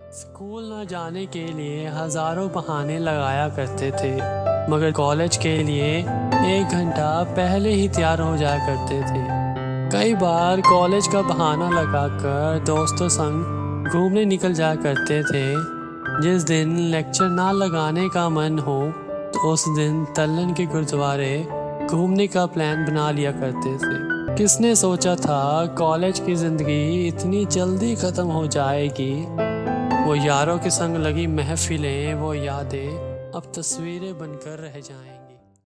School न जाने के लिए हजारों बहाने लगाया करते थे, मगर कॉलेज के लिए 1 घंटा पहले ही तैयार हो जाया करते थे। कई बार कॉलेज का बहाना लगाकर दोस्तों संग घूमने निकल जाया करते थे। जिस दिन लेक्चर ना लगाने का मन हो तो उस दिन तल्लन के गुरुद्वारे घूमने का प्लान बना लिया करते थे। किसने सोचा था कॉलेज की ज़िंदगी इतनी जल्दी ख़त्म हो जाएगी। वो यारों के संग लगी महफिलें, वो यादें अब तस्वीरें बनकर रह जाएं।